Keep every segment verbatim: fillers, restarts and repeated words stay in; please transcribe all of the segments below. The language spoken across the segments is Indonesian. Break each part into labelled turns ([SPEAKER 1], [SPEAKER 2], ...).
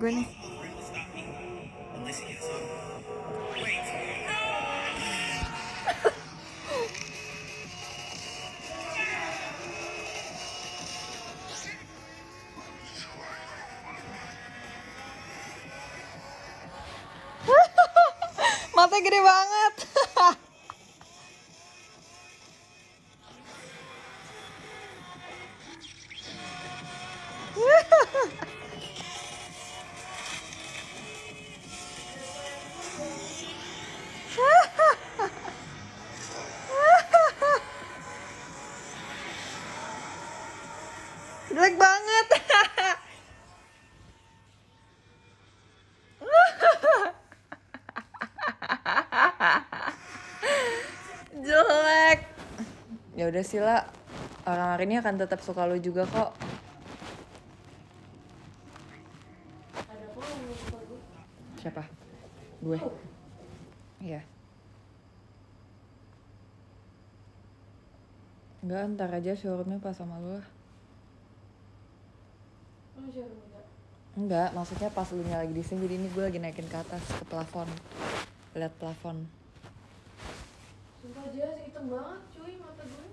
[SPEAKER 1] gue nih. Matanya gede banget. Jelek banget. Jelek. Ya udah sih lah, orang-orang ini akan tetap suka lo juga kok.
[SPEAKER 2] Ada apa yang mau suka gue?
[SPEAKER 1] Siapa? Gue. Iya. Enggak, ntar aja showroomnya pas sama lo lah.
[SPEAKER 2] Lu share enggak?
[SPEAKER 1] Enggak, maksudnya pas lu nya lagi di sini, jadi ini gue lagi naikin ke atas ke plafon. Lihat plafon.
[SPEAKER 2] Sumpah aja hitam banget cuy mata gue.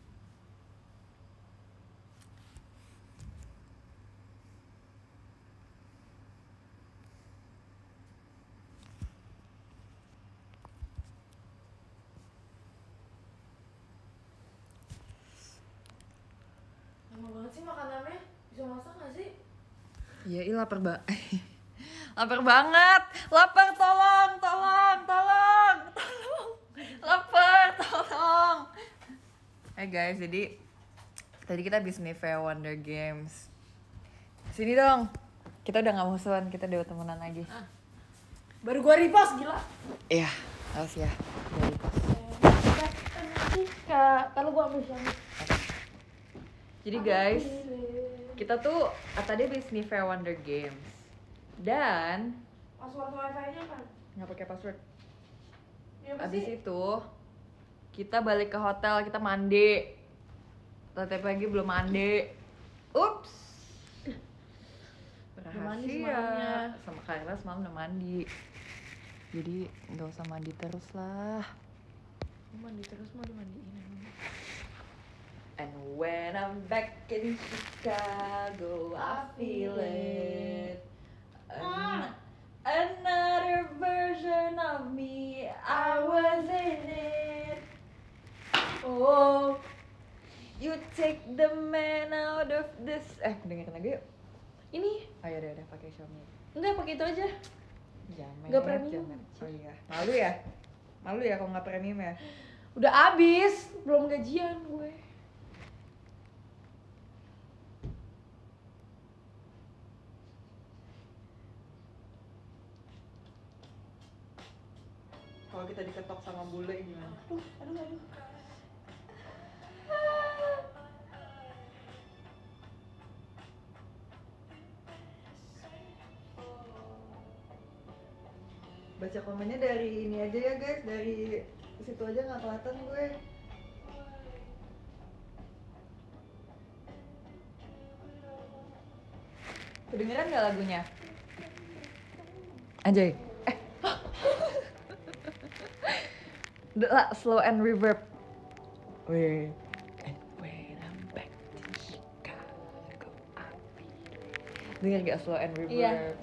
[SPEAKER 2] Lama banget sih makanannya. Bisa masak gak sih?
[SPEAKER 1] Iya, ih lapar banget. Lapar banget. Lapar, tolong, tolong, tolong, tolong. Lapar, tolong. Eh guys, jadi tadi kita habis Nivea Wonder Games. Sini dong. Kita udah gak musuhan, kita udah temenan lagi.
[SPEAKER 2] Ah. Baru gua repost gila.
[SPEAKER 1] Iya, harus ya. Dari pos.
[SPEAKER 2] Kak, kalau gua ambil yang
[SPEAKER 1] Jadi guys, kita tuh ah, tadi habis Nivea Wonder Games. Dan
[SPEAKER 2] password wifi-nya apa?
[SPEAKER 1] nggak pakai password.
[SPEAKER 2] Ya, apa
[SPEAKER 1] Abis
[SPEAKER 2] sih?
[SPEAKER 1] itu kita balik ke hotel, kita mandi. Tadi pagi belum mandi. Ups.
[SPEAKER 2] mandi
[SPEAKER 1] Rahasia.
[SPEAKER 2] semalamnya.
[SPEAKER 1] Sama Kayla semalam udah mandi. Jadi nggak usah mandi terus lah.
[SPEAKER 2] Gua mandi terus mau dimandiin emang.
[SPEAKER 1] And when I'm back in Chicago, I feel it. An- another version of me, I was in it. Oh, you take the man out of this. Eh, dengerin lagu yuk.
[SPEAKER 2] Ini
[SPEAKER 1] Oh ya udah, udah pakai Xiaomi.
[SPEAKER 2] enggak pakai itu aja.
[SPEAKER 1] Jamet,
[SPEAKER 2] Nggak premium.
[SPEAKER 1] jamet. Oh iya, malu ya? Malu ya kalau nggak premium ya?
[SPEAKER 2] Udah abis, belum gajian gue.
[SPEAKER 1] Kalau kita diketok sama bule gimana?
[SPEAKER 2] Aduh, aduh, aduh.
[SPEAKER 1] Baca komennya dari ini aja ya guys, dari situ aja nggak kelihatan gue. Kedengeran nggak lagunya? Anjay. Eh. Udah lah, slow and reverb. Weh. And when I'm back to Chicago, I'll be there. Denger gak slow and reverb?
[SPEAKER 2] Iya.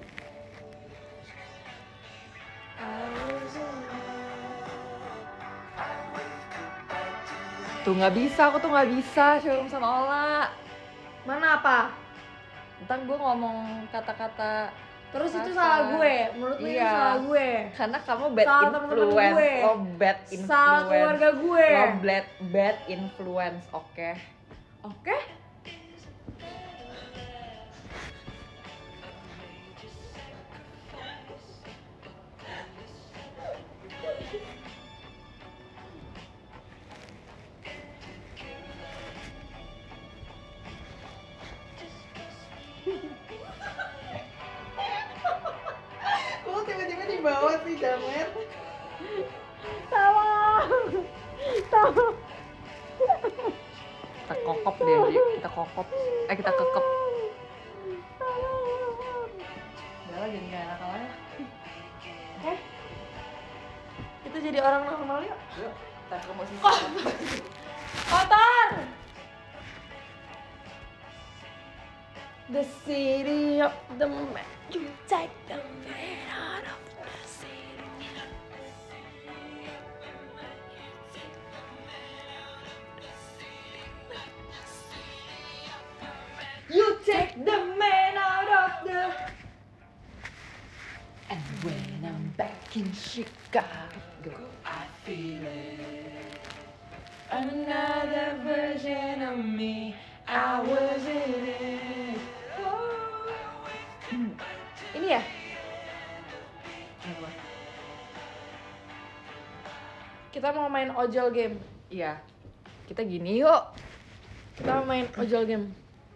[SPEAKER 1] Tuh nggak bisa, aku tuh nggak bisa showroom sama Ola.
[SPEAKER 2] Mana apa?
[SPEAKER 1] Ntar gue ngomong kata-kata
[SPEAKER 2] Terus itu
[SPEAKER 1] kasar.
[SPEAKER 2] salah gue, menurut lu itu
[SPEAKER 1] Iya.
[SPEAKER 2] salah gue.
[SPEAKER 1] Karena kamu bad
[SPEAKER 2] Salah temen-temen
[SPEAKER 1] influence,
[SPEAKER 2] gue.
[SPEAKER 1] lo bad influence.
[SPEAKER 2] Salah keluarga gue.
[SPEAKER 1] Lo bad, bad influence, oke?
[SPEAKER 2] Oke?
[SPEAKER 1] Lo tiba-tiba di bawah sih, Jamet.
[SPEAKER 2] Tolong. Tolong.
[SPEAKER 1] Kita kokop deh, Ji. Kita kokop. Eh, kita kekep.
[SPEAKER 2] Tolong.
[SPEAKER 1] Udah Udahlah jangan kayak anak lain.
[SPEAKER 2] Eh, kita jadi orang normal yuk.
[SPEAKER 1] Yuk, kita ke musisi.
[SPEAKER 2] Oh. Kotor. The city of the man, you take the man out of the city. You take the man out of the.
[SPEAKER 1] And when I'm back in Chicago, I feel it. Another version of me, I was in it.
[SPEAKER 2] Hmm. Ini ya?
[SPEAKER 1] Apa?
[SPEAKER 2] Kita mau main ojol game.
[SPEAKER 1] Iya, kita gini yuk.
[SPEAKER 2] Kita mau main ojol game.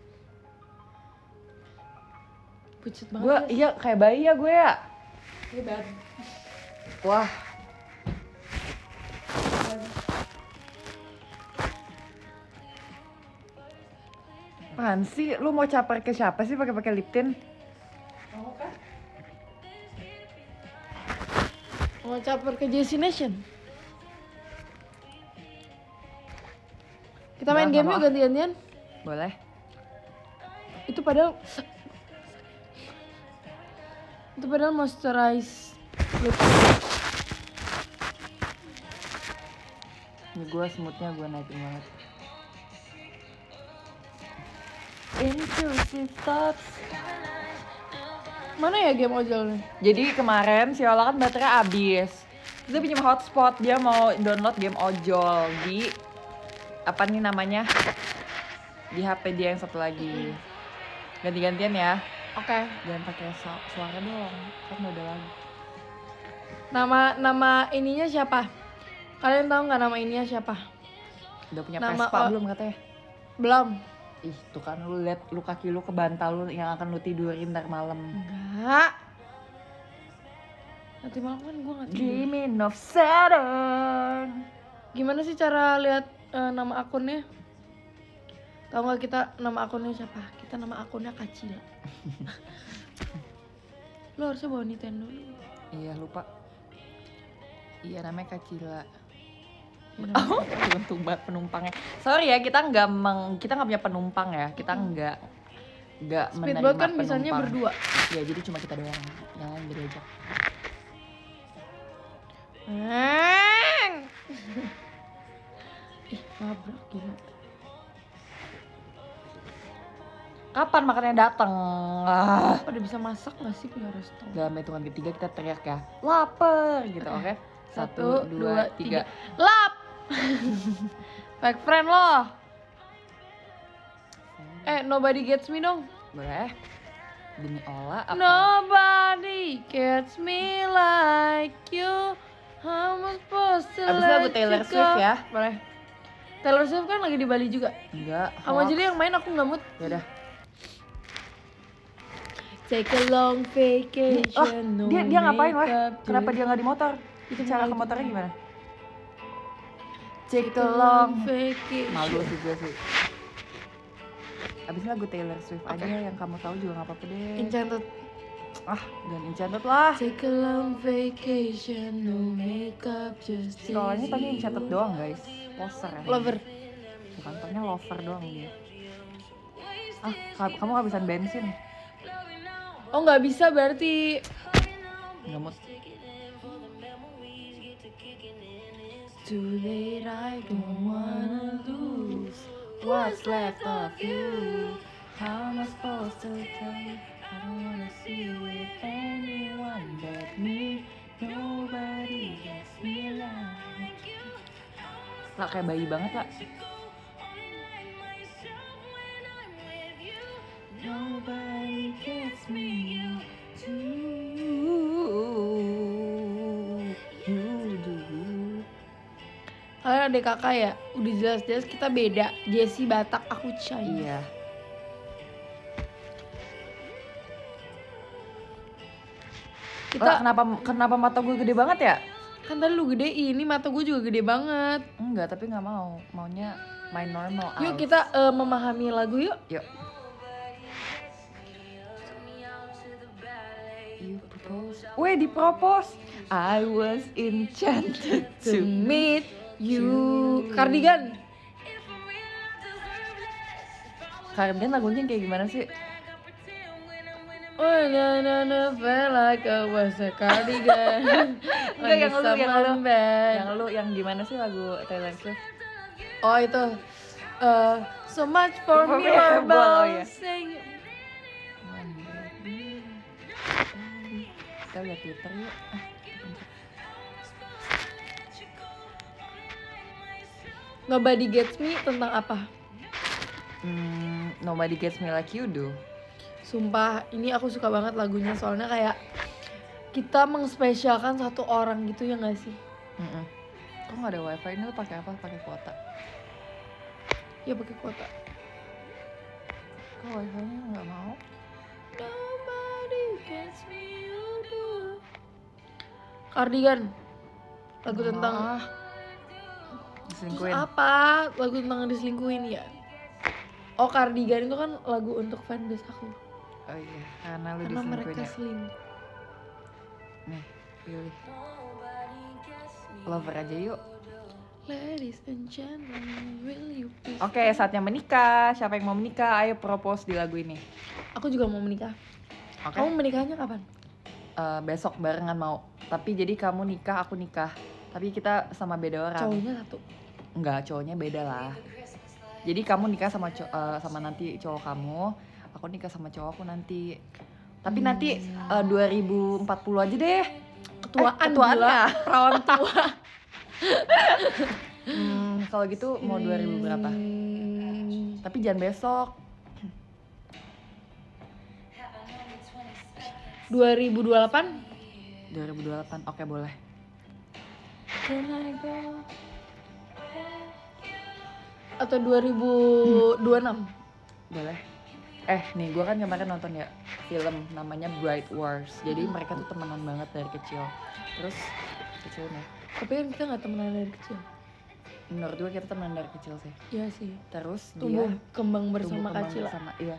[SPEAKER 2] Pucet banget.
[SPEAKER 1] Gue, iya kayak bayi ya gue ya.
[SPEAKER 2] Hebat.
[SPEAKER 1] Wah. Apaan sih? Lu mau caper ke siapa sih pakai pakai lip tint?
[SPEAKER 2] Mau kan? Mau caper ke Jessie Nation. Kita main
[SPEAKER 1] Nggak,
[SPEAKER 2] game
[SPEAKER 1] nggak
[SPEAKER 2] yuk
[SPEAKER 1] mau.
[SPEAKER 2] ganti-gantian.
[SPEAKER 1] Boleh.
[SPEAKER 2] Itu padahal Itu padahal moisturize lip.
[SPEAKER 1] Ini gue smoothnya gue naikin banget. Intrusive thoughts.
[SPEAKER 2] Mana ya game ojol nih?
[SPEAKER 1] Jadi kemarin si Ola kan baterai habis. Terus dia pinjam hotspot, dia mau download game ojol di apa nih namanya? Di H P dia yang satu lagi. Ganti-gantian ya.
[SPEAKER 2] Oke.
[SPEAKER 1] Jangan pakai su- suara dong, kan udah lagu.
[SPEAKER 2] Nama nama ininya siapa? Kalian tahu nggak nama ininya siapa?
[SPEAKER 1] Udah punya
[SPEAKER 2] Nama
[SPEAKER 1] Vespa
[SPEAKER 2] o-
[SPEAKER 1] belum katanya?
[SPEAKER 2] Belum.
[SPEAKER 1] Ih, tuh kan lu liat lu kaki lu ke bantal lu yang akan lu tidurin ntar malam.
[SPEAKER 2] Enggak. Nanti malam kan gue nggak tidur.
[SPEAKER 1] Dreaming of Saturn.
[SPEAKER 2] Gimana sih cara lihat eh, nama akunnya? Tahu nggak kita nama akunnya siapa? Kita nama akunnya Kacila. Lo harusnya bawa Nintendo.
[SPEAKER 1] Iya lupa. Iya namanya Kacila.
[SPEAKER 2] Ya,
[SPEAKER 1] Oh, untung banget penumpangnya. Sorry ya, kita nggak meng, kita nggak punya penumpang ya. Kita nggak nggak menerima
[SPEAKER 2] Speedboat kan
[SPEAKER 1] penumpang.
[SPEAKER 2] bisanya berdua.
[SPEAKER 1] Ya jadi cuma kita doang. Yang lain diajak.
[SPEAKER 2] Eng. Ih, nabrak gila.
[SPEAKER 1] Kapan makannya datang? Ah.
[SPEAKER 2] Pada bisa masak nggak sih punya restoran?
[SPEAKER 1] Dalam hitungan ketiga kita teriak ya, lapar gitu, oke? Satu, dua, tiga.
[SPEAKER 2] Lap! Back friend lo. Eh, nobody gets me dong.
[SPEAKER 1] Boleh? Demi Ola apa?
[SPEAKER 2] Nobody gets me like you. I'm supposed to
[SPEAKER 1] Abis itu
[SPEAKER 2] let
[SPEAKER 1] lagu Taylor
[SPEAKER 2] you go.
[SPEAKER 1] Swift ya?
[SPEAKER 2] Boleh. Taylor Swift kan lagi di Bali juga.
[SPEAKER 1] Enggak.
[SPEAKER 2] Kamu aja deh yang main, aku nggak mood.
[SPEAKER 1] Yaudah.
[SPEAKER 2] Take a long vacation.
[SPEAKER 1] Oh,
[SPEAKER 2] no
[SPEAKER 1] dia dia ngapain wah?
[SPEAKER 2] makeup,
[SPEAKER 1] Kenapa
[SPEAKER 2] just-
[SPEAKER 1] dia nggak di motor?
[SPEAKER 2] Itu
[SPEAKER 1] Cara
[SPEAKER 2] malu
[SPEAKER 1] ke motornya
[SPEAKER 2] tuh.
[SPEAKER 1] gimana?
[SPEAKER 2] Take
[SPEAKER 1] Take
[SPEAKER 2] a
[SPEAKER 1] a
[SPEAKER 2] long
[SPEAKER 1] long.
[SPEAKER 2] vacation.
[SPEAKER 1] Malu sih gue sih. Abis itu lagu Taylor Swift
[SPEAKER 2] Oke.
[SPEAKER 1] aja yang kamu tahu juga nggak apa-apa deh.
[SPEAKER 2] Enchanted.
[SPEAKER 1] Ah, dan Enchanted lah.
[SPEAKER 2] Take a long vacation, no makeup, just
[SPEAKER 1] Soalnya tadi
[SPEAKER 2] easy.
[SPEAKER 1] Enchanted doang guys. Poser ya.
[SPEAKER 2] Lover.
[SPEAKER 1] Bukan, taunya lover doang dia. Ah, ka- kamu kehabisan bensin.
[SPEAKER 2] Oh nggak bisa berarti.
[SPEAKER 1] Nggak mau.
[SPEAKER 2] Too late, I don't wanna lose what's left of you.
[SPEAKER 1] How am I supposed to tell you? I don't wanna see you with anyone but me. Nobody gets me like you. Lah kayak bayi banget lah. Nobody gets me to you do.
[SPEAKER 2] Kalian adik kakak ya? Udah jelas-jelas kita beda. Jessie Batak, aku China.
[SPEAKER 1] Iya.
[SPEAKER 2] Kita
[SPEAKER 1] Lah, kenapa kenapa mata gue gede banget ya?
[SPEAKER 2] kan tadi lu gede, ini mata gue juga gede banget.
[SPEAKER 1] Enggak, tapi nggak mau. Maunya main normal.
[SPEAKER 2] Yuk
[SPEAKER 1] eyes.
[SPEAKER 2] kita eh, memahami lagu yuk.
[SPEAKER 1] Yuk. You propose. Weh, di propose. I was enchanted to meet
[SPEAKER 2] You. Cardigan.
[SPEAKER 1] Cardigan lagunya kayak gimana sih?
[SPEAKER 2] Oh na na na feel like I was a cardigan.
[SPEAKER 1] Enggak, yang lu, yang lu,
[SPEAKER 2] bed.
[SPEAKER 1] yang lu, yang gimana sih lagu Taylor Swift?
[SPEAKER 2] Oh itu. Uh, so much for,
[SPEAKER 1] For
[SPEAKER 2] me
[SPEAKER 1] me,
[SPEAKER 2] herbal.
[SPEAKER 1] herbal, ya.
[SPEAKER 2] Sing.
[SPEAKER 1] Kita lihat Twitter yuk.
[SPEAKER 2] Nobody Gets Me tentang apa?
[SPEAKER 1] Hmm, Nobody Gets Me Like You Do.
[SPEAKER 2] Sumpah, ini aku suka banget lagunya soalnya kayak kita mengspesialkan satu orang gitu ya nggak sih?
[SPEAKER 1] Mm-mm. Kok nggak ada wifi? Ini lu pakai apa? Pakai kuota?
[SPEAKER 2] Ya pakai kuota.
[SPEAKER 1] Kok wifi-nya nggak mau?
[SPEAKER 2] Nobody gets me, you do. Cardigan. Lagu
[SPEAKER 1] Nggak
[SPEAKER 2] tentang
[SPEAKER 1] mau ah.
[SPEAKER 2] Terus
[SPEAKER 1] Diselingkuhin.
[SPEAKER 2] apa? Lagu tentang diselingkuhin ya? Oh, Cardigan itu kan lagu untuk fanbase aku.
[SPEAKER 1] Oh iya, karena lu
[SPEAKER 2] Karena mereka
[SPEAKER 1] diselingkuhin ya.
[SPEAKER 2] selingkuh.
[SPEAKER 1] Nih, pilih. Lover aja yuk.
[SPEAKER 2] Ladies and gentlemen, will you please?
[SPEAKER 1] Oke, saatnya menikah. Siapa yang mau menikah? Ayo propose di lagu ini.
[SPEAKER 2] Aku juga mau menikah.
[SPEAKER 1] Oke.
[SPEAKER 2] Kamu menikahnya kapan?
[SPEAKER 1] Eh, besok barengan mau. Tapi jadi kamu nikah, aku nikah. Tapi kita sama beda orang.
[SPEAKER 2] Cowoknya satu.
[SPEAKER 1] Enggak, cowoknya beda lah. Jadi kamu nikah sama co- eh, sama nanti cowok kamu, aku nikah sama cowok aku nanti. Tapi
[SPEAKER 2] Hmm.
[SPEAKER 1] nanti eh, dua ribu empat puluh aja deh.
[SPEAKER 2] Ketuaan,
[SPEAKER 1] Eh, ketuaan
[SPEAKER 2] gila.
[SPEAKER 1] ya?
[SPEAKER 2] Perawan tua.
[SPEAKER 1] Hmm, kalau gitu mau dua ribu berapa?
[SPEAKER 2] Hmm,
[SPEAKER 1] Tapi jangan besok.
[SPEAKER 2] dua ribu dua puluh delapan?
[SPEAKER 1] dua ribu dua puluh delapan. Oke, boleh.
[SPEAKER 2] Can I go? Atau dua ribu dua puluh enam?
[SPEAKER 1] Boleh. Eh, nih gue kan kemarin nonton ya film namanya Bright Wars. Jadi mereka tuh temenan banget dari kecil. Terus kecilnya.
[SPEAKER 2] Tapi kan kita nggak temenan dari kecil.
[SPEAKER 1] Menurut gue kita temenan dari kecil sih.
[SPEAKER 2] Iya sih.
[SPEAKER 1] Terus
[SPEAKER 2] Tumbuh
[SPEAKER 1] dia
[SPEAKER 2] kembang bersama
[SPEAKER 1] tumbuh kembang
[SPEAKER 2] Kacila.
[SPEAKER 1] bersama, iya.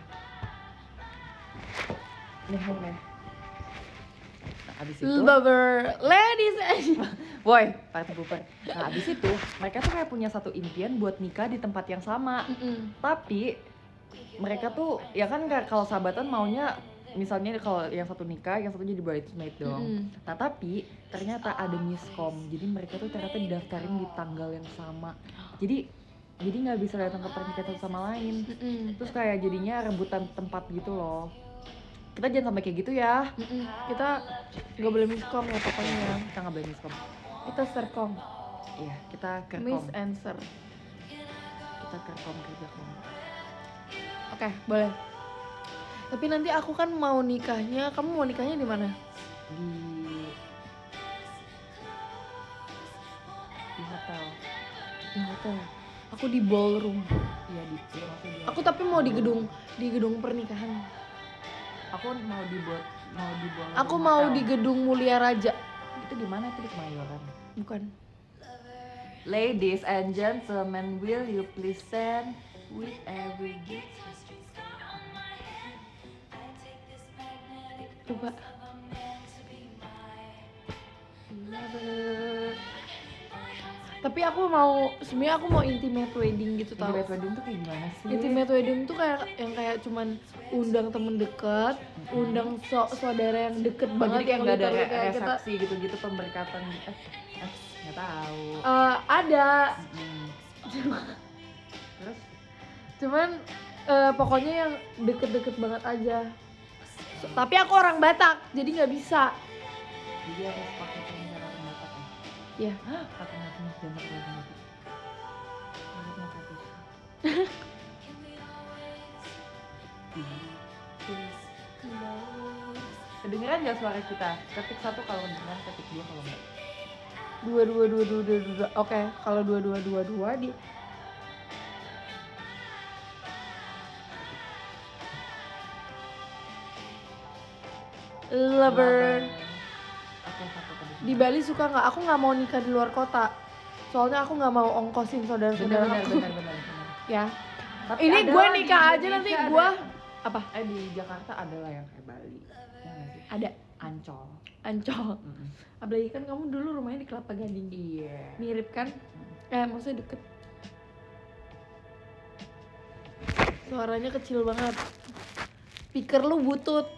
[SPEAKER 1] Nih, nih. Nah, abis itu,
[SPEAKER 2] Lover, ladies and
[SPEAKER 1] boy, party pooper. Nah, abis itu mereka tuh kayak punya satu impian buat nikah di tempat yang sama.
[SPEAKER 2] Mm-mm.
[SPEAKER 1] Tapi mereka tuh ya kan kayak kalau sahabatan maunya misalnya kalau yang satu nikah, yang satu jadi bridesmaid dong.
[SPEAKER 2] Mm-mm.
[SPEAKER 1] Nah tapi ternyata ada miskom, jadi mereka tuh ternyata didaftarin di tanggal yang sama. Jadi jadi nggak bisa datang ke pernikahan satu sama lain.
[SPEAKER 2] Mm-mm.
[SPEAKER 1] Terus kayak jadinya rebutan tempat gitu loh. Kita jangan sampai kayak gitu ya.
[SPEAKER 2] Mm-mm. Kita nggak boleh miskom ya pokoknya.
[SPEAKER 1] Kita nggak boleh miskom.
[SPEAKER 2] Kita serkom,
[SPEAKER 1] Iya, kita kerkom.
[SPEAKER 2] miss answer.
[SPEAKER 1] Kita kerkom kerja kom.
[SPEAKER 2] Oke, boleh. Tapi nanti aku kan mau nikahnya, kamu mau nikahnya di mana?
[SPEAKER 1] Di di hotel.
[SPEAKER 2] Di hotel. Aku di ballroom.
[SPEAKER 1] Iya di ya, maksudnya di
[SPEAKER 2] Aku tapi mau di gedung di gedung pernikahan.
[SPEAKER 1] Aku mau dibuat mau dibuat.
[SPEAKER 2] Aku mau di gedung Mulia Raja.
[SPEAKER 1] Itu di mana? Itu di Kemayoran.
[SPEAKER 2] Bukan.
[SPEAKER 1] Ladies and gentlemen, will you please stand with every gift?
[SPEAKER 2] Coba. Tapi aku mau, sebenarnya aku mau intimate wedding gitu tau.
[SPEAKER 1] Intimate wedding tuh kayak gimana sih?
[SPEAKER 2] Intimate wedding tuh kayak yang kayak cuman undang temen deket,
[SPEAKER 1] Mm-hmm.
[SPEAKER 2] undang so saudara yang deket
[SPEAKER 1] Oh,
[SPEAKER 2] banget
[SPEAKER 1] jadi kayak nggak ada
[SPEAKER 2] literally
[SPEAKER 1] re-
[SPEAKER 2] kayak kita
[SPEAKER 1] resepsi gitu-gitu pemberkatan gitu. Eh, eh, nggak tahu.
[SPEAKER 2] eh, ada,
[SPEAKER 1] Mm. Terus
[SPEAKER 2] cuman eh, pokoknya yang deket-deket banget aja. So- tapi aku orang Batak, jadi nggak bisa.
[SPEAKER 1] dia harus pakai cara pembatak ya?
[SPEAKER 2] Ya,
[SPEAKER 1] Hah? Pakai mati jangan pakai mati. Pakai mati. Kedengeran nggak suara kita? Ketik satu kalau kedengeran, ketik dua kalau enggak.
[SPEAKER 2] dua dua dua dua dua dua. Oke, kalau dua dua dua dua di lover.
[SPEAKER 1] Oke, satu tadi.
[SPEAKER 2] Di Bali suka nggak? Aku nggak mau nikah di luar kota. Soalnya aku nggak mau ongkosin
[SPEAKER 1] Bener
[SPEAKER 2] saudara-saudara
[SPEAKER 1] bener
[SPEAKER 2] aku.
[SPEAKER 1] bener bener. bener.
[SPEAKER 2] Ya.
[SPEAKER 1] Tapi
[SPEAKER 2] Ini
[SPEAKER 1] ada
[SPEAKER 2] gue
[SPEAKER 1] lah di
[SPEAKER 2] nikah aja
[SPEAKER 1] Indonesia
[SPEAKER 2] nanti
[SPEAKER 1] ada.
[SPEAKER 2] gue apa?
[SPEAKER 1] Eh di Jakarta ada lah yang kayak Bali. Ya nggak sih?
[SPEAKER 2] Ada.
[SPEAKER 1] Ancol.
[SPEAKER 2] Ancol.
[SPEAKER 1] Mm-mm.
[SPEAKER 2] Apalagi kan kamu dulu rumahnya di Kelapa Gading.
[SPEAKER 1] Iya.
[SPEAKER 2] Mirip kan? Eh maksudnya deket. Suaranya kecil banget. Speaker lu butut.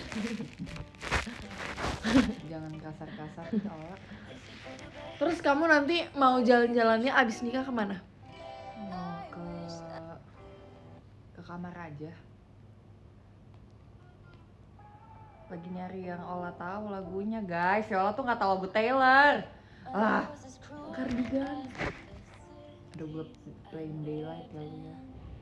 [SPEAKER 1] Jangan kasar-kasar tolak.
[SPEAKER 2] Terus kamu nanti mau jalan-jalannya abis nikah kemana?
[SPEAKER 1] Mau ke ke kamar aja. Lagi nyari yang Ola tahu lagunya guys. Ya Ola tuh nggak tahu lagu Taylor. Ah,
[SPEAKER 2] Cardigan.
[SPEAKER 1] aduh gue Plain Daylight lagunya.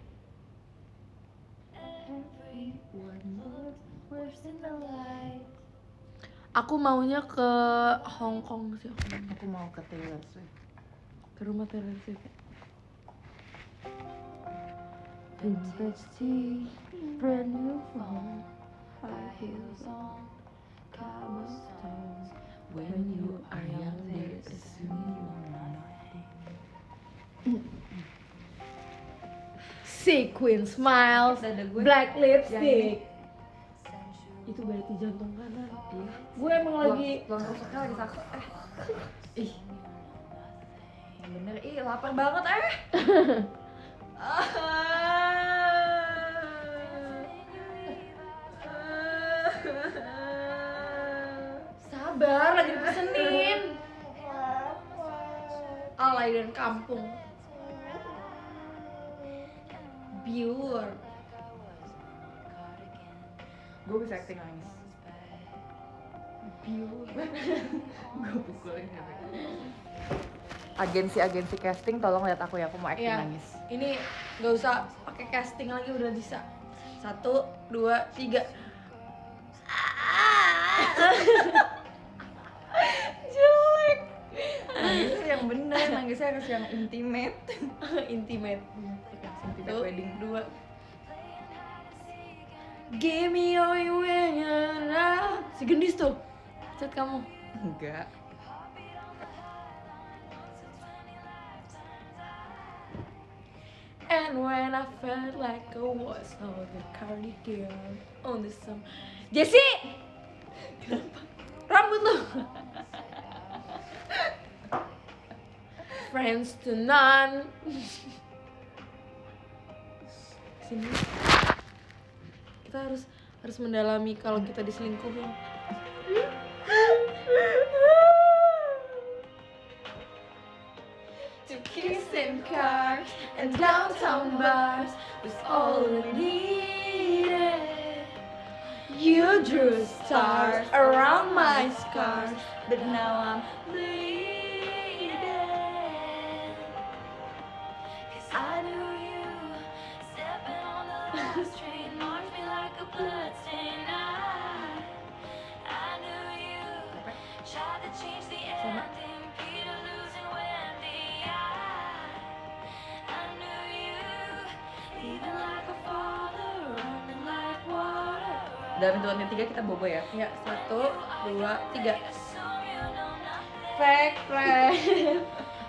[SPEAKER 2] Aku maunya ke Hong Kong sih aku.
[SPEAKER 1] Aku mau ke Taylor Swift.
[SPEAKER 2] Ke rumah Taylor Swift.
[SPEAKER 1] Vintage tea, brand new phone, high heels on, cobblestones. When you are young, they assume you're nothing.
[SPEAKER 2] Sequin smiles,
[SPEAKER 1] Dada gue
[SPEAKER 2] black
[SPEAKER 1] yang
[SPEAKER 2] lipstick. Itu berarti jantung kanan.
[SPEAKER 1] Iya.
[SPEAKER 2] Gue emang lagi
[SPEAKER 1] Tulang rusaknya lagi sakit. Eh. Ih. Yang bener, ih lapar banget eh.
[SPEAKER 2] sabar, lagi dipesenin. Alay dan kampung. Biur.
[SPEAKER 1] Gue bisa acting nangis.
[SPEAKER 2] Biur.
[SPEAKER 1] Gue pukulin agensi-agensi casting tolong lihat aku ya, aku mau acting
[SPEAKER 2] Iya.
[SPEAKER 1] nangis.
[SPEAKER 2] Ini nggak usah pakai casting lagi, udah bisa. Satu, dua, tiga. Jelek.
[SPEAKER 1] Nangisnya yang bener, nangisnya harus yang intimate.
[SPEAKER 2] Intimate.
[SPEAKER 1] Intimate
[SPEAKER 2] Satu,
[SPEAKER 1] wedding.
[SPEAKER 2] dua. Give me all you want. Si gendis tuh. Chat kamu.
[SPEAKER 1] Enggak.
[SPEAKER 2] And when I felt like I was on the cardigan on the sun. Jessie! Kenapa? Rambut lu. Friends to none. Sini. Kita harus harus mendalami kalau kita diselingkuhin. To kiss and cars and downtown bars was all we needed. You drew stars around my scars, but now I'm bleeding. 'Cause I knew you stepping on the last train marked me like a bloodstained eye. I knew you tried to change the ending, Peter losing Wendy. I knew you leaving like a father, running like water.
[SPEAKER 1] Dalam hitungan ketiga kita bobo ya.
[SPEAKER 2] Ya, satu, dua, tiga. Fake friend.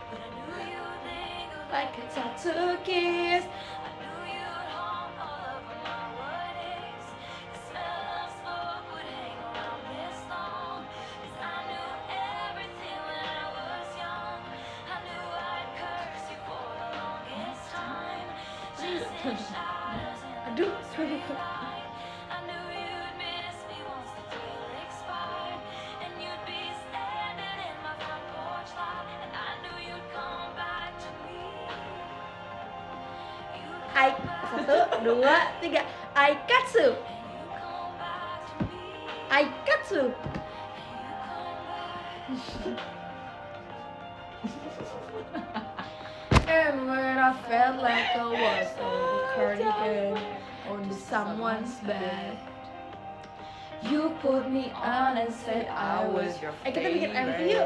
[SPEAKER 2] Like a tattoo kiss. Aduh. I satu, dua, tiga. Aikatsu. Aikatsu. And when I felt like I was on the cardigan on someone's bed, you put me on and said I was your favorite. Eh, kita bikin M V yuk.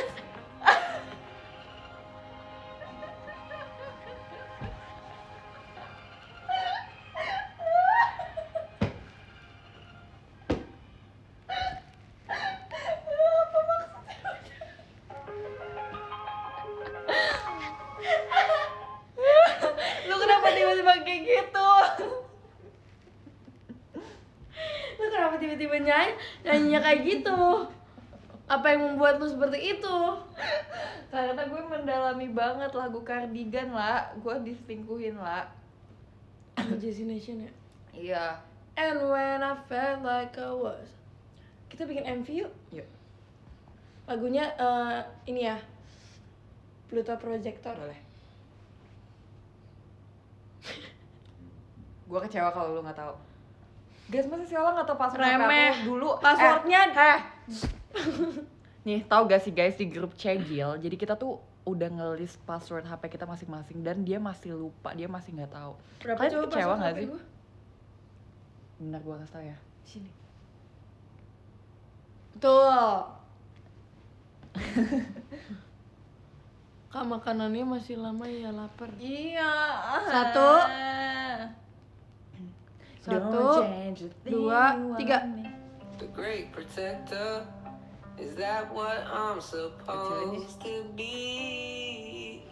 [SPEAKER 2] Lu kenapa tiba-tiba kayak gitu? Lu kenapa tiba-tiba nyanyi
[SPEAKER 3] nanya kayak gitu. Apa yang membuat lu seperti itu?
[SPEAKER 1] Karena gue mendalami banget lagu Cardigan lah, gue diselingkuhin lah.
[SPEAKER 3] Imagination ya.
[SPEAKER 1] Iya.
[SPEAKER 3] And when I felt like I was. Kita bikin M V yuk.
[SPEAKER 1] Yuk.
[SPEAKER 3] Lagunya uh, ini ya, Pluto Projector.
[SPEAKER 1] Boleh. Gue kecewa kalau lu nggak tahu. Guys, masa sih orang nggak tahu password H P
[SPEAKER 3] Remeh.
[SPEAKER 1] aku dulu?
[SPEAKER 3] Passwordnya
[SPEAKER 1] Eh, eh. Nih, tahu gak sih guys di grup Cegil? Jadi kita tuh udah ngelis password H P kita masing-masing dan dia masih lupa, dia masih nggak tahu.
[SPEAKER 3] Berapa
[SPEAKER 1] Kalian
[SPEAKER 3] coba
[SPEAKER 1] kecewa
[SPEAKER 3] password
[SPEAKER 1] nggak
[SPEAKER 3] H P
[SPEAKER 1] sih?
[SPEAKER 3] gua?
[SPEAKER 1] Benar gue kasih tau ya.
[SPEAKER 3] Sini. Betul. Kak, makanannya masih lama ya, lapar.
[SPEAKER 1] Iya.
[SPEAKER 3] Satu. Satu, dua, tiga.
[SPEAKER 4] The great protector, is that what I'm supposed to be?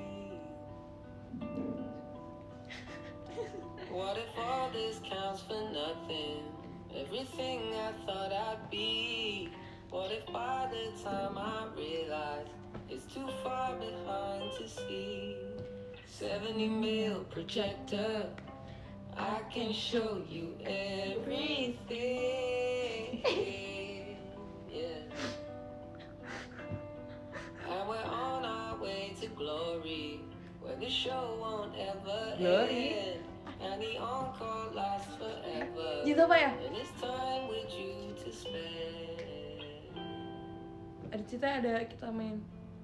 [SPEAKER 4] What if all this counts for nothing? Everything I thought I'd be. What if by the time I realize it's too far behind to see? seventy mil projector, I can show you everything. Yeah. And we're on our way to glory, where the show won't ever
[SPEAKER 1] Glory?
[SPEAKER 4] end. And the encore lasts forever.
[SPEAKER 3] Gitu apa ya?
[SPEAKER 4] And it's time with you to spend.
[SPEAKER 3] Ada cerita, ada kita main.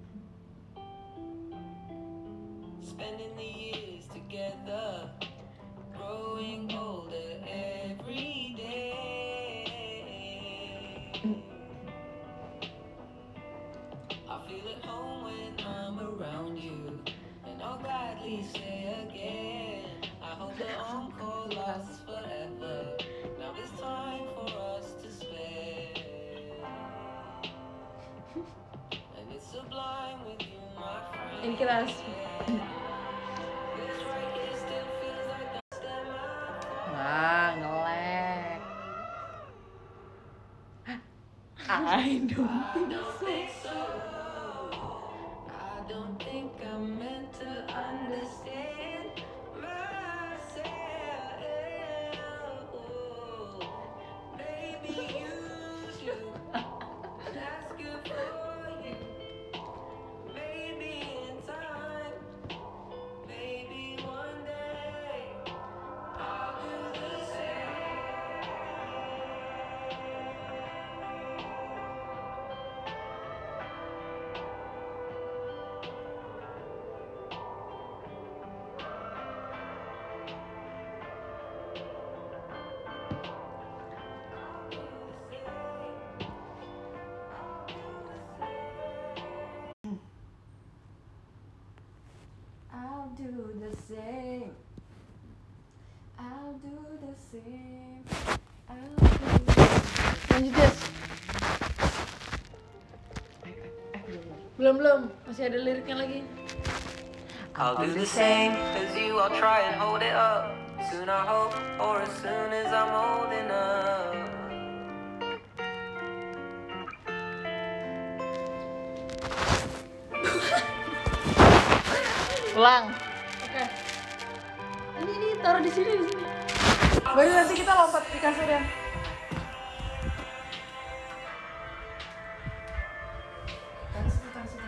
[SPEAKER 4] Spending the years together, growing older every day. I feel at home when I'm around you, and I'll gladly say again, I hope the encore lasts forever. Now it's time for us to spend, and it's sublime with you, my friend.
[SPEAKER 3] Ini kita harus.
[SPEAKER 4] This right here still feels like I stand my
[SPEAKER 1] Nah, ngelek. I don't think so.
[SPEAKER 4] I don't think I'm meant to understand myself. Maybe you should. That's good for you. Maybe in time, maybe one day I'll do the same.
[SPEAKER 1] I'll do the same. I'll do the same. I'll do the same.
[SPEAKER 3] Lanjut, Des.
[SPEAKER 1] Eh, eh, eh, belum, belum.
[SPEAKER 3] Belum, belum. Masih ada liriknya lagi.
[SPEAKER 4] I'll do the same as you, I'll try and hold it up. Soon I hope, or as soon as I'm old enough.
[SPEAKER 1] Ulang.
[SPEAKER 3] Oke. Ini, ini taruh di sini, di sini. Baru nanti kita lompat di kasurnya. Taruh situ, taruh situ.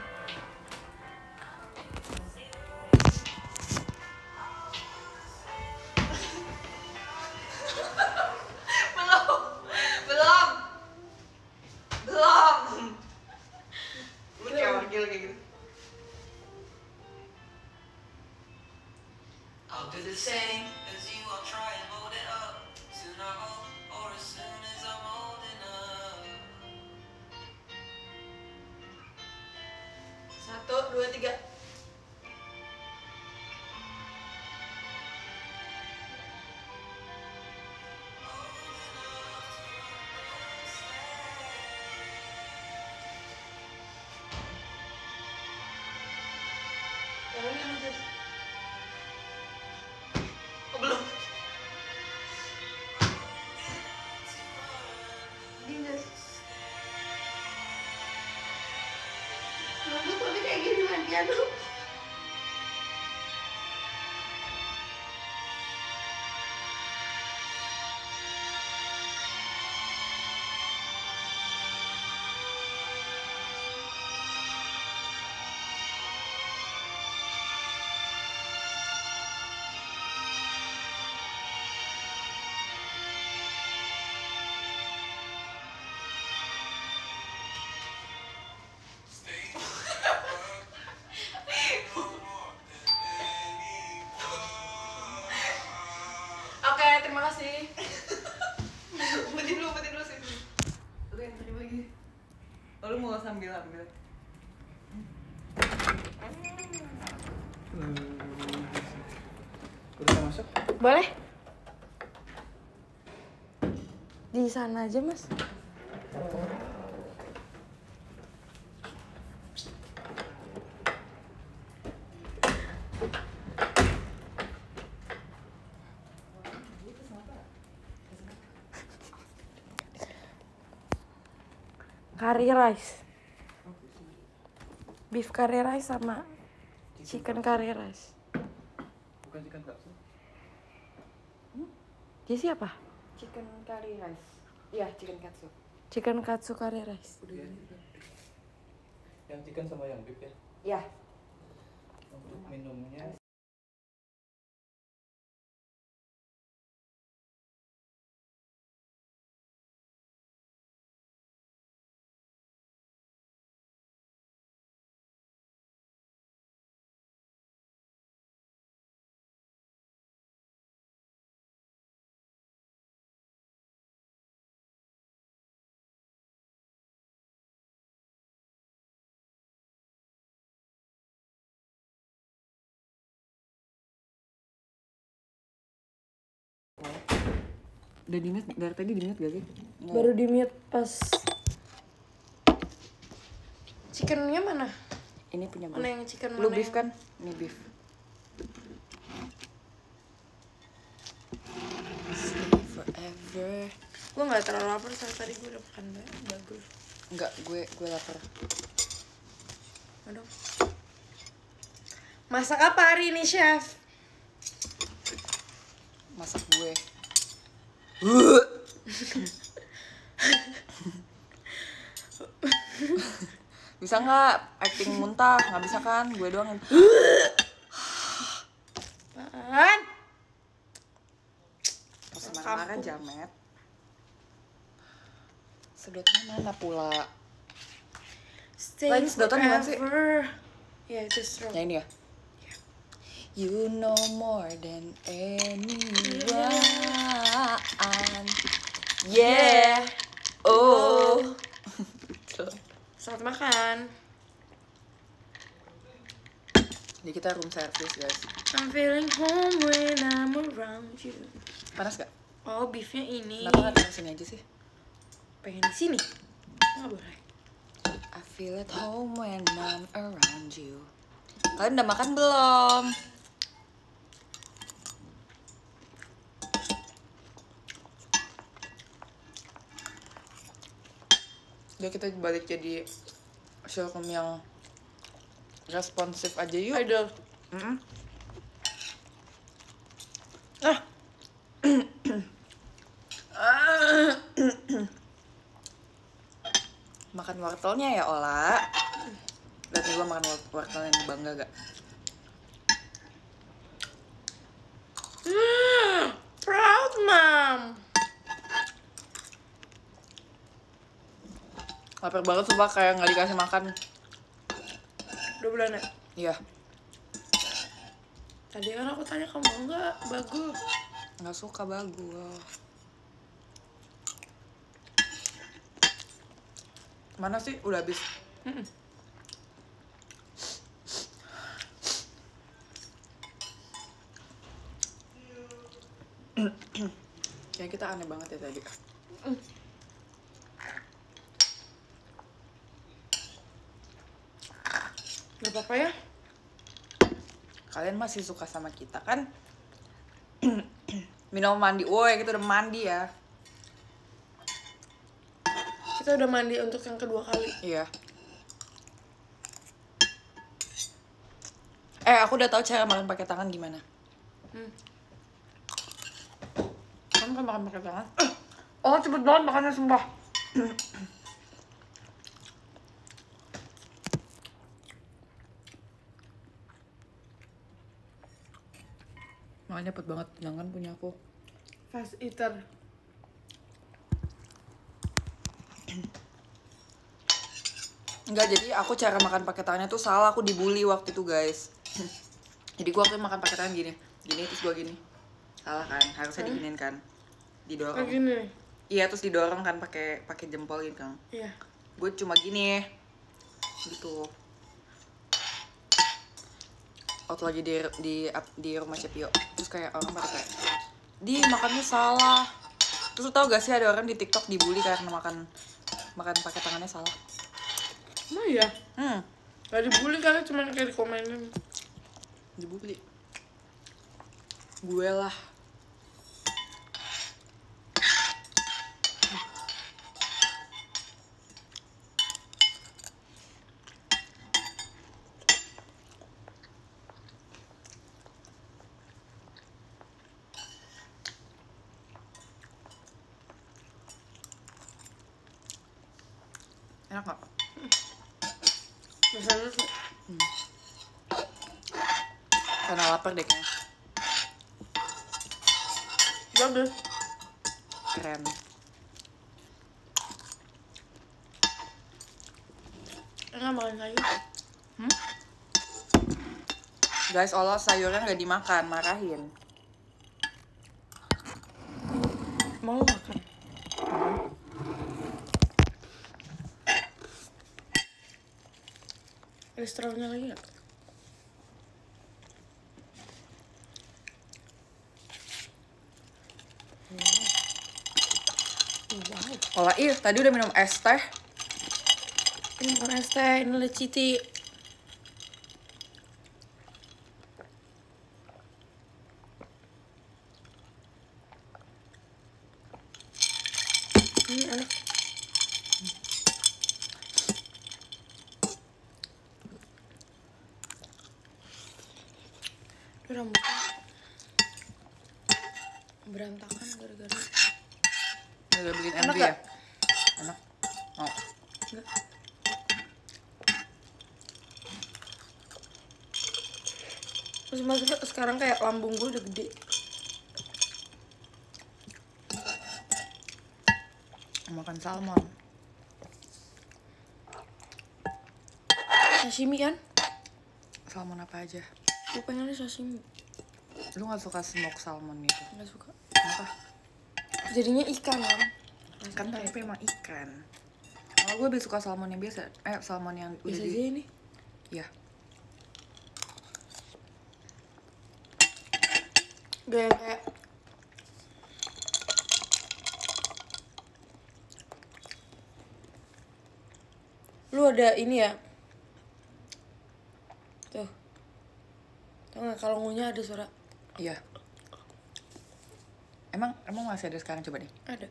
[SPEAKER 1] Belum. Belum. Belum. Lu kayak wakil kayak gitu.
[SPEAKER 4] I'll do the same as you, I'll try and hold it up. Soon I hope, or as soon as I'm old enough.
[SPEAKER 3] Satu, dua, tiga. Yang ini lanjut.
[SPEAKER 1] Oh, belum.
[SPEAKER 3] Gini, Des. piano. Oke, terima kasih. Umpetin dulu, umpetin dulu sih. Oke, terima lagi.
[SPEAKER 1] Oh, lu mau sambil ambil?
[SPEAKER 5] Udah masuk?
[SPEAKER 3] Boleh? Di sana aja, Mas. Curry rice. Beef curry rice sama chicken curry rice.
[SPEAKER 5] Bukan chicken katsu.
[SPEAKER 3] Jadi siapa?
[SPEAKER 1] Chicken curry rice. Iya, chicken katsu.
[SPEAKER 3] Chicken katsu curry rice.
[SPEAKER 5] Iya. Yang chicken sama yang beef ya.
[SPEAKER 1] Iya.
[SPEAKER 5] Untuk minumnya
[SPEAKER 1] Udah di mute, dari tadi di mute gak sih?
[SPEAKER 3] Baru di mute pas chickennya mana?
[SPEAKER 1] Ini punya
[SPEAKER 3] Mana
[SPEAKER 1] gue.
[SPEAKER 3] yang chicken
[SPEAKER 1] Lu
[SPEAKER 3] mana
[SPEAKER 1] beef
[SPEAKER 3] yang-
[SPEAKER 1] kan? Ini beef. Stay forever.
[SPEAKER 3] Gue nggak terlalu lapar soalnya tadi gue udah makan banyak bagus.
[SPEAKER 1] Enggak, gue gue lapar.
[SPEAKER 3] Aduh. Masak apa hari ini, chef?
[SPEAKER 1] Masak gue. Bisa nggak acting muntah? Nggak bisa kan? Gue doang yang
[SPEAKER 3] Apaan?
[SPEAKER 1] pas marah-marah jamet. Sedotnya mana pula?
[SPEAKER 3] Stay
[SPEAKER 1] Lain sedotan bukan sih?
[SPEAKER 3] forever. Ya, itu strong.
[SPEAKER 1] Ya ini ya. You know more than anyone. Yeah. Oh.
[SPEAKER 3] Selamat makan.
[SPEAKER 1] Jadi kita room service guys.
[SPEAKER 3] I'm feeling home when I'm around you.
[SPEAKER 1] Panas gak?
[SPEAKER 3] Oh, beefnya ini.
[SPEAKER 1] Kenapa nggak di sini aja sih?
[SPEAKER 3] Pengen di sini? Nggak boleh.
[SPEAKER 1] I feel at home when I'm around you. Kalian udah makan belum? Jadi kita balik jadi Silkom yang responsif aja yuk.
[SPEAKER 3] Idol.
[SPEAKER 1] Mm-mm.
[SPEAKER 3] Ah.
[SPEAKER 1] Makan wortelnya ya Ola. Lihat nih gua makan wor- wortelnya nih, bangga gak?
[SPEAKER 3] Hmm, proud mom.
[SPEAKER 1] Lapar banget sumpah, kayak nggak dikasih makan.
[SPEAKER 3] Dua bulan ya?
[SPEAKER 1] Iya,
[SPEAKER 3] Tadi kan aku tanya kamu mau nggak? Bagus.
[SPEAKER 1] nggak suka bagus. Mana sih? Udah habis.
[SPEAKER 3] Mm-mm.
[SPEAKER 1] Kayak kita aneh banget ya tadi.
[SPEAKER 3] Gak apa-apa ya?
[SPEAKER 1] Kalian masih suka sama kita kan? Minum mandi, woi kita udah mandi ya.
[SPEAKER 3] Kita udah mandi untuk yang kedua kali.
[SPEAKER 1] Iya. Eh, aku udah tahu cara makan pakai tangan gimana.
[SPEAKER 3] Hmm.
[SPEAKER 1] Kamu kan makan pakai tangan?
[SPEAKER 3] Oh, cepet banget makannya sumpah.
[SPEAKER 1] Makanya cepet banget, sedangkan punya aku.
[SPEAKER 3] Fast eater.
[SPEAKER 1] Enggak, jadi aku cara makan pakai tangannya tuh salah, aku dibully waktu itu guys. Jadi gua waktu makan pakai tangan gini, gini terus gua gini. Salah kan, harusnya
[SPEAKER 3] Hmm?
[SPEAKER 1] diginiin kan. Didorong.
[SPEAKER 3] Kayak gini.
[SPEAKER 1] Iya, terus didorong kan pakai pakai jempol gitu kan.
[SPEAKER 3] Iya.
[SPEAKER 1] Gue cuma gini. Gitu. Waktu lagi di di di rumah Cepio, terus kayak orang pada kayak, "Di, makannya salah." Terus lu tau gak sih ada orang di TikTok dibully karena makan makan pakai tangannya salah.
[SPEAKER 3] Emang iya?
[SPEAKER 1] Hmm,
[SPEAKER 3] Gak dibully kali, cuma kayak dikomenin.
[SPEAKER 1] dibully. Gue lah. Enak gak?
[SPEAKER 3] Masa lu tuh.
[SPEAKER 1] Karena lapar deh kayaknya.
[SPEAKER 3] Bagus.
[SPEAKER 1] Keren.
[SPEAKER 3] Enggak makan sayur.
[SPEAKER 1] Guys, Allah sayurnya nggak dimakan, marahin.
[SPEAKER 3] Mau makan? Restorannya lagi nggak? Wow.
[SPEAKER 1] Allah, ih, tadi udah minum es teh.
[SPEAKER 3] Ini bukan es teh, ini leciti. Ini enak. Ini rambutnya berantakan gara-gara.
[SPEAKER 1] Udah bikin
[SPEAKER 3] Enak
[SPEAKER 1] envy
[SPEAKER 3] gak?
[SPEAKER 1] ya? Enak. Mau.
[SPEAKER 3] Enggak. Terus maksudnya sekarang kayak lambung gue udah gede.
[SPEAKER 1] Makan salmon.
[SPEAKER 3] Sashimi kan?
[SPEAKER 1] Salmon apa aja?
[SPEAKER 3] Gue pengennya sashimi.
[SPEAKER 1] Lu gak suka smoke salmon gitu?
[SPEAKER 3] Nggak suka.
[SPEAKER 1] Kenapa?
[SPEAKER 3] Jadinya ikan kan?
[SPEAKER 1] Kan tempe emang ikan. Kalau gue lebih suka salmon yang biasa. Eh, salmon yang udah
[SPEAKER 3] Bisa
[SPEAKER 1] di...
[SPEAKER 3] aja ini.
[SPEAKER 1] Iya.
[SPEAKER 3] Gak yang kayak lu ada ini ya. Tuh. Tau gak kalau ngunyah ada suara?
[SPEAKER 1] Iya. Emang emang masih ada sekarang, coba deh.
[SPEAKER 3] Ada.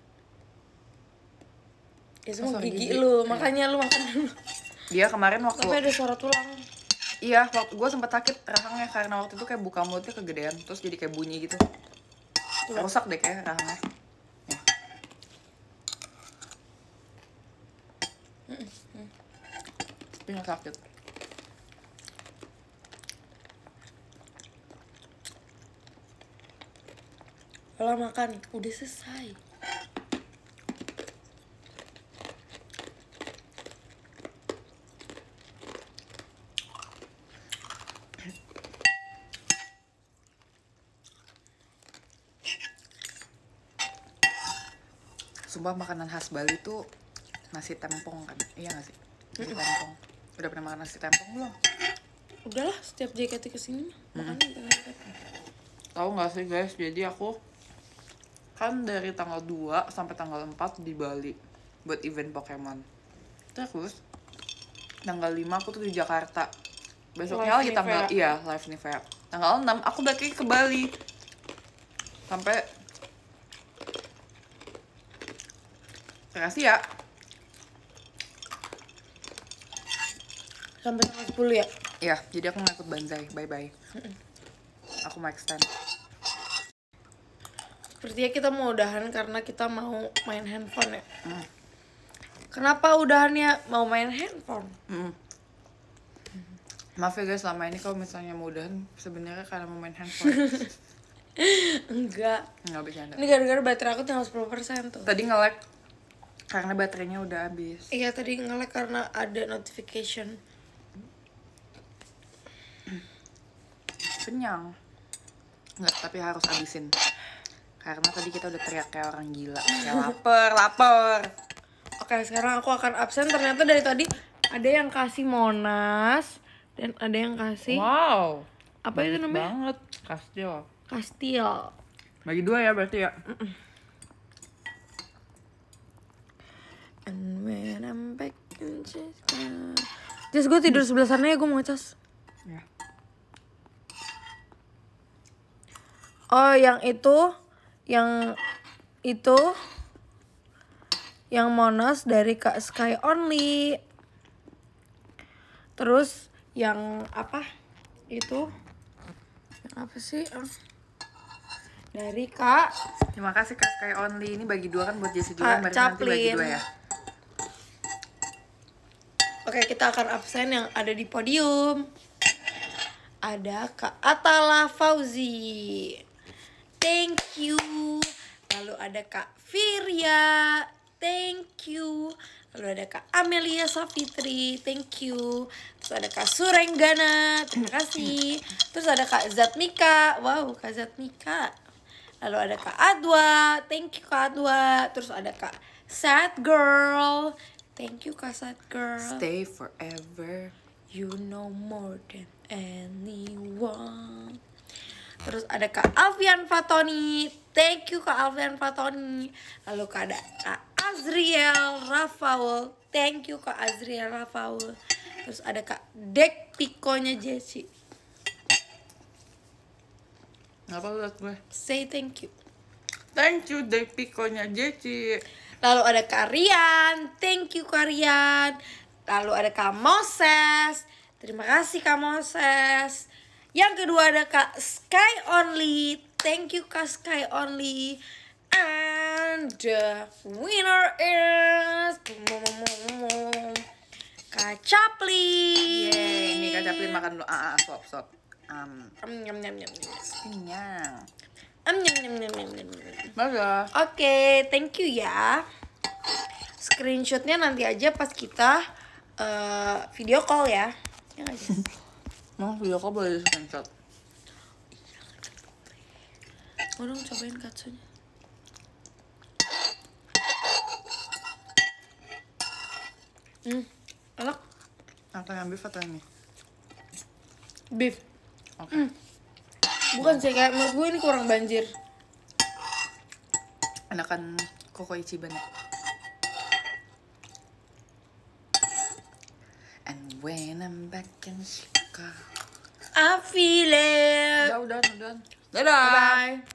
[SPEAKER 3] Ya
[SPEAKER 1] Oh,
[SPEAKER 3] semua
[SPEAKER 1] suara
[SPEAKER 3] gigi,
[SPEAKER 1] gigi.
[SPEAKER 3] lu,
[SPEAKER 1] Iya.
[SPEAKER 3] makanya lu makan dulu.
[SPEAKER 1] Dia kemarin waktu
[SPEAKER 3] Tapi ada suara tulang.
[SPEAKER 1] iya, waktu gue sempet sakit rahangnya karena waktu itu kayak buka mulutnya kegedean, terus jadi kayak bunyi gitu.
[SPEAKER 3] Coba.
[SPEAKER 1] Rusak deh kayak rahangnya. Ya. Tapi nggak sakit.
[SPEAKER 3] Kalau makan udah selesai.
[SPEAKER 1] Sumpah makanan khas Bali tuh nasi tempong kan? Iya gak sih? Nasi tempong. Udah pernah makan nasi tempong belum?
[SPEAKER 3] Udahlah, setiap J K T kesini mah makan
[SPEAKER 1] Tahu nggak sih guys? Jadi aku kan dari tanggal dua sampai tanggal empat di Bali buat event Pokemon. Terus tanggal lima aku tuh di Jakarta. Besoknya lagi
[SPEAKER 3] Live
[SPEAKER 1] tanggal
[SPEAKER 3] Nivea.
[SPEAKER 1] iya live Nivea. Tanggal enam aku balik lagi ke Bali. Sampai Kasih ya.
[SPEAKER 3] sampai tanggal sepuluh ya.
[SPEAKER 1] Ya, jadi aku nggak ikut banzai. Bye bye. Aku mau extend.
[SPEAKER 3] Sepertinya kita mau udahan karena kita mau main handphone ya.
[SPEAKER 1] Mm.
[SPEAKER 3] Kenapa udahannya mau main handphone?
[SPEAKER 1] Mm. Maaf ya guys, selama ini kalau misalnya mau udahan sebenarnya karena mau main handphone.
[SPEAKER 3] Enggak.
[SPEAKER 1] Nggak bercanda.
[SPEAKER 3] Ini gara-gara baterai aku tinggal sepuluh persen tuh.
[SPEAKER 1] Tadi nge-lag karena baterainya udah habis.
[SPEAKER 3] Iya tadi nge-lag karena ada notification.
[SPEAKER 1] Kenyang. Nggak, tapi harus habisin. Karena tadi kita udah teriak kayak orang gila. Kayak lapar, lapar.
[SPEAKER 3] Oke, sekarang aku akan absen. Ternyata dari tadi ada yang kasih Monas dan ada yang kasih
[SPEAKER 1] Wow.
[SPEAKER 3] apa itu namanya?
[SPEAKER 1] Banget. Kastil.
[SPEAKER 3] Kastil.
[SPEAKER 1] Bagi dua ya berarti ya.
[SPEAKER 3] And when I'm back in Chicago. Just gue tidur sebelah sana ya, gue mau ngecas.
[SPEAKER 1] Ya.
[SPEAKER 3] Oh, yang itu, yang itu, yang Monas dari Kak Sky Only. Terus yang apa? Itu, yang apa sih? Ah. Dari Kak
[SPEAKER 1] Terima kasih Kak Sky Only. Ini bagi dua kan buat Jessie
[SPEAKER 3] Kak
[SPEAKER 1] juga. Berarti nanti bagi
[SPEAKER 3] Chaplin.
[SPEAKER 1] dua ya.
[SPEAKER 3] Oke, kita akan absen yang ada di podium. Ada Kak Atala Fauzi. Thank you. Lalu ada Kak Firya. Thank you. Lalu ada Kak Amelia Safitri. Thank you. Terus ada Kak Surenggana. Terima kasih. Terus ada Kak Zatmika. Wow, Kak Zatmika. Lalu ada Kak Adwa. Thank you Kak Adwa. Terus ada Kak Sad Girl. Thank you Kak Sad Girl.
[SPEAKER 1] Stay forever.
[SPEAKER 3] You know more than anyone. Terus ada Kak Alfian Fatoni. Thank you Kak Alfian Fatoni. Lalu Kak ada Kak Azriel Rafaul. Thank you Kak Azriel Rafaul. Terus ada Kak Dek Pikonya Jessie.
[SPEAKER 1] Ngapa lu liat gue?
[SPEAKER 3] Say thank you.
[SPEAKER 1] Thank you deh pikonya Jessie.
[SPEAKER 3] Lalu ada Kak Rian. Thank you Kak Rian. Lalu ada Kak Moses. Terima kasih Kak Moses. Yang kedua ada Kak Sky Only. Thank you Kak Sky Only. And the winner is Kak Chaplin.
[SPEAKER 1] Yeay, ini Kak Chaplin makan dulu. Ah, ah, sop, sop. Um,
[SPEAKER 3] Am, nyam, nyam, nyam, nyam.
[SPEAKER 1] kenyang.
[SPEAKER 3] Am, nyam, nyam, nyam, nyam, nyam.
[SPEAKER 1] Bagus.
[SPEAKER 3] Oke, thank you ya. Screenshotnya nanti aja pas kita eh, video call ya. Ya nggak sih?
[SPEAKER 1] Mau video call boleh di screenshot?
[SPEAKER 3] Mau dong cobain katsunya. Hmm, enak.
[SPEAKER 1] Apa yang beef atau ini?
[SPEAKER 3] Beef.
[SPEAKER 1] Oke.
[SPEAKER 3] Hmm. Bukan sih, kayak menurut gue ini kurang banjir.
[SPEAKER 1] Enakan Koko Ichiban ya. And when I'm back in Chicago.
[SPEAKER 3] I feel it.
[SPEAKER 1] Udah, udah, udah. Dadah.
[SPEAKER 3] Bye.